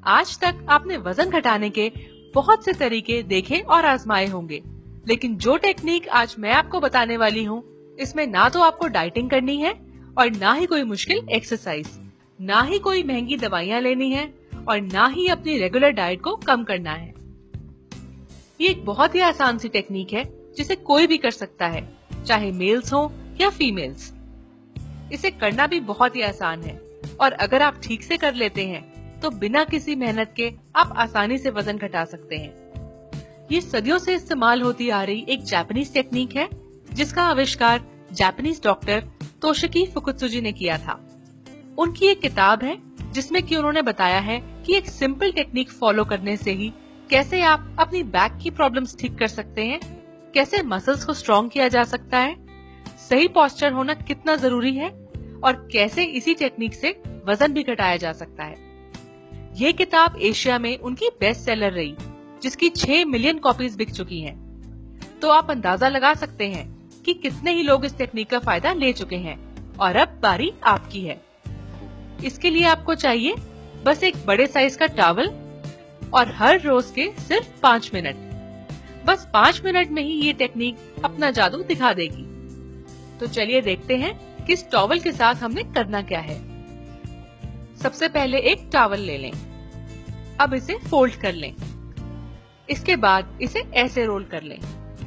आज तक आपने वजन घटाने के बहुत से तरीके देखे और आजमाए होंगे, लेकिन जो टेक्निक आज मैं आपको बताने वाली हूँ, इसमें ना तो आपको डाइटिंग करनी है और ना ही कोई मुश्किल एक्सरसाइज, ना ही कोई महंगी दवाइयाँ लेनी है और ना ही अपनी रेगुलर डाइट को कम करना है। ये एक बहुत ही आसान सी टेक्निक है जिसे कोई भी कर सकता है, चाहे मेल्स हो या फीमेल्स। इसे करना भी बहुत ही आसान है और अगर आप ठीक से कर लेते हैं तो बिना किसी मेहनत के आप आसानी से वजन घटा सकते हैं। ये सदियों से इस्तेमाल होती आ रही एक जापानीज टेक्निक है जिसका आविष्कार जापानीज डॉक्टर तोशिकी फुकुत्सुजी ने किया था। उनकी एक किताब है जिसमें कि उन्होंने बताया है कि एक सिंपल टेक्निक फॉलो करने से ही कैसे आप अपनी बैक की प्रॉब्लम्स ठीक कर सकते हैं, कैसे मसल्स को स्ट्रॉन्ग किया जा सकता है, सही पोस्चर होना कितना जरूरी है और कैसे इसी टेक्निक से वजन भी घटाया जा सकता है। ये किताब एशिया में उनकी बेस्ट सेलर रही, जिसकी 6 मिलियन कॉपीज बिक चुकी हैं। तो आप अंदाजा लगा सकते हैं कि कितने ही लोग इस टेक्निक का फायदा ले चुके हैं और अब बारी आपकी है। इसके लिए आपको चाहिए बस एक बड़े साइज का टॉवल और हर रोज के सिर्फ 5 मिनट। बस 5 मिनट में ही ये टेक्निक अपना जादू दिखा देगी। तो चलिए देखते हैं कि इस टॉवल के साथ हमने करना क्या है। सबसे पहले एक टॉवल ले लें। अब इसे फोल्ड कर लें। इसके बाद इसे ऐसे रोल कर लें।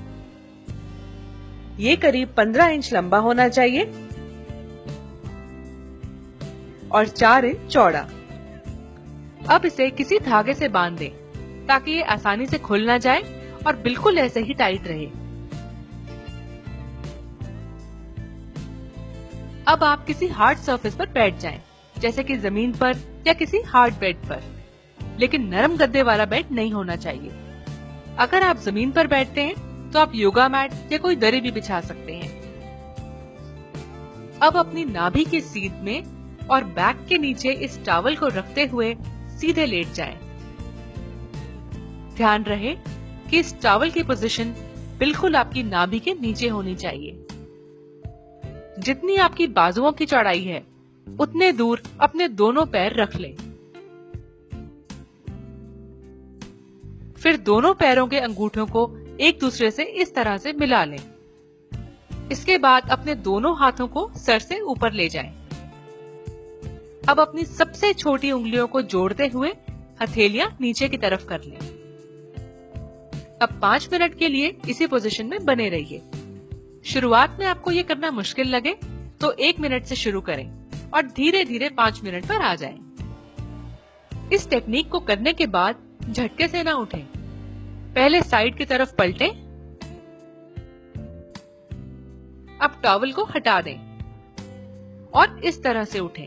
ये करीब 15 इंच लंबा होना चाहिए और 4 इंच चौड़ा। अब इसे किसी धागे से बांध दें ताकि ये आसानी से खुल ना जाए और बिल्कुल ऐसे ही टाइट रहे। अब आप किसी हार्ड सरफेस पर बैठ जाएं, जैसे कि जमीन पर या किसी हार्ड बेड पर, लेकिन नरम गद्दे वाला बेड नहीं होना चाहिए। अगर आप जमीन पर बैठते हैं तो आप योगा मैट या कोई दरी भी बिछा सकते हैं। अब अपनी नाभि के सीध में और बैक के नीचे इस टॉवल को रखते हुए सीधे लेट जाएं। ध्यान रहे कि इस टॉवल की पोजीशन बिल्कुल आपकी नाभि के नीचे होनी चाहिए। जितनी आपकी बाजुओं की चौड़ाई है उतने दूर अपने दोनों पैर रख लें। फिर दोनों पैरों के अंगूठों को एक दूसरे से इस तरह से मिला लें। इसके बाद अपने दोनों हाथों को सर से ऊपर ले जाएं। अब अपनी सबसे छोटी उंगलियों को जोड़ते हुए हथेलियां नीचे की तरफ कर लें। अब 5 मिनट के लिए इसी पोजीशन में बने रहिए। शुरुआत में आपको ये करना मुश्किल लगे तो 1 मिनट से शुरू करें और धीरे धीरे 5 मिनट पर आ जाएं। इस टेक्निक को करने के बाद झटके से ना उठें। पहले साइड की तरफ पलटें। अब टॉवल को हटा दें और इस तरह से उठें।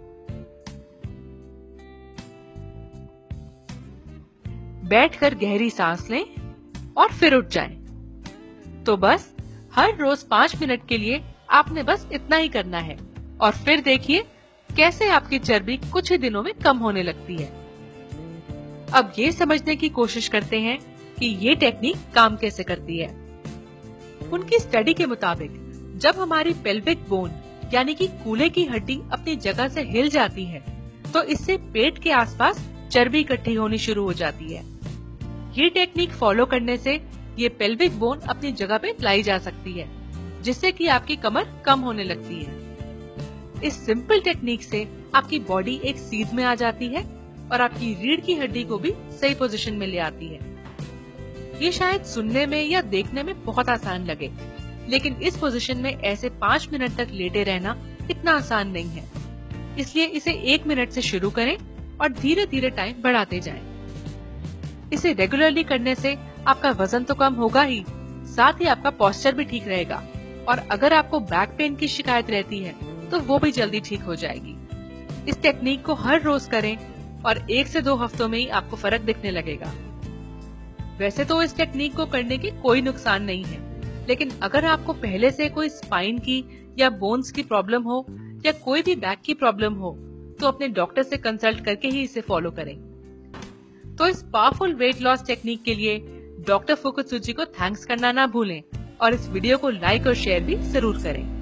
बैठकर गहरी सांस लें और फिर उठ जाएं। तो बस हर रोज 5 मिनट के लिए आपने बस इतना ही करना है और फिर देखिए कैसे आपकी चर्बी कुछ ही दिनों में कम होने लगती है। अब ये समझने की कोशिश करते हैं कि ये टेक्निक काम कैसे करती है। उनकी स्टडी के मुताबिक जब हमारी पेल्विक बोन यानी कि कूल्हे की हड्डी अपनी जगह से हिल जाती है तो इससे पेट के आसपास चर्बी इकट्ठी होनी शुरू हो जाती है। ये टेक्निक फॉलो करने से ये पेल्विक बोन अपनी जगह पे लाई जा सकती है, जिससे कि आपकी कमर कम होने लगती है। इस सिंपल टेक्निक से आपकी बॉडी एक सीध में आ जाती है और आपकी रीढ़ की हड्डी को भी सही पोजीशन में ले आती है। ये शायद सुनने में या देखने में बहुत आसान लगे, लेकिन इस पोजीशन में ऐसे 5 मिनट तक लेटे रहना इतना आसान नहीं है। इसलिए इसे 1 मिनट से शुरू करें और धीरे धीरे टाइम बढ़ाते जाएं। इसे रेगुलरली करने से आपका वजन तो कम होगा ही, साथ ही आपका पोस्चर भी ठीक रहेगा और अगर आपको बैक पेन की शिकायत रहती है तो वो भी जल्दी ठीक हो जाएगी। इस टेक्निक को हर रोज करें और 1 से 2 हफ्तों में ही आपको फर्क दिखने लगेगा। वैसे तो इस टेक्निक को करने के कोई नुकसान नहीं है, लेकिन अगर आपको पहले से कोई स्पाइन की या बोन्स की प्रॉब्लम हो या कोई भी बैक की प्रॉब्लम हो तो अपने डॉक्टर से कंसल्ट करके ही इसे फॉलो करें। तो इस पावरफुल वेट लॉस टेक्निक के लिए डॉक्टर फुकुत्सुजी को थैंक्स करना ना भूलें और इस वीडियो को लाइक और शेयर भी जरूर करें।